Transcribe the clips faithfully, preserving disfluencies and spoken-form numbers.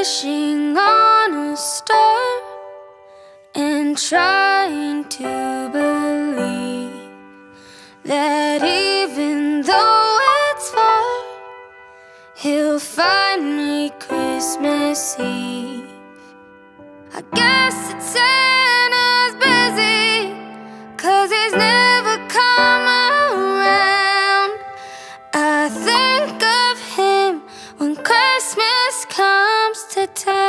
wishing on a star and trying to believe that even though it's far, he'll find me Christmas Eve. I guess it's Santa's busy, 'cause he's never come around. I think of him when Christmas comes to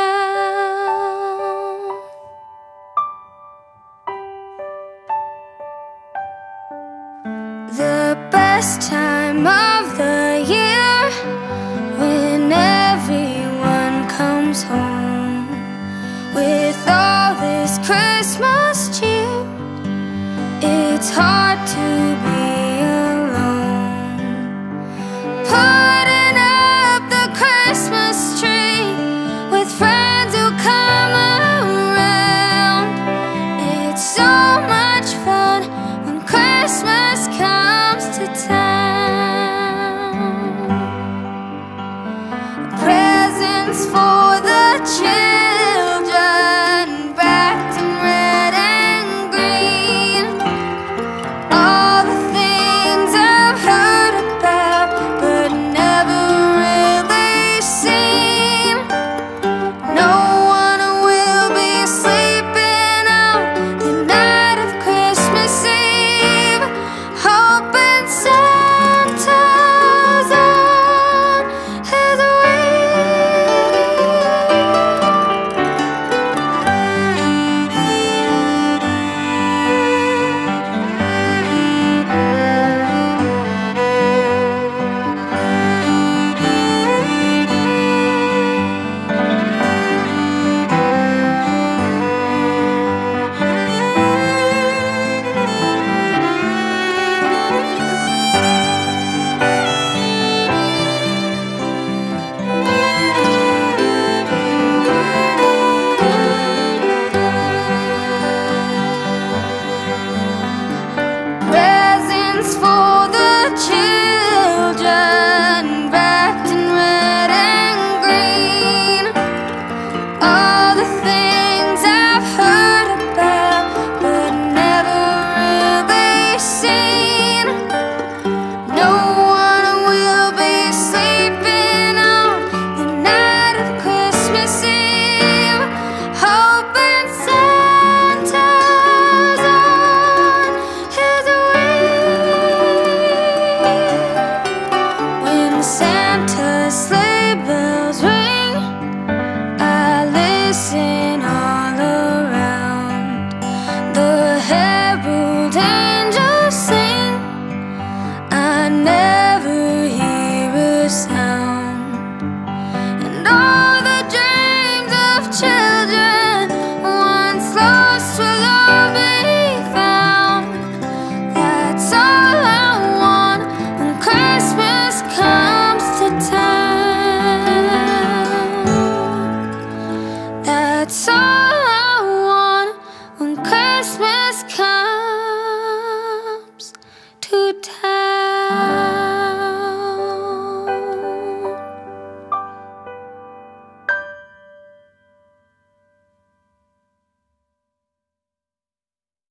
town. The best time of the year, when everyone comes home with all this Christmas cheer. It's hard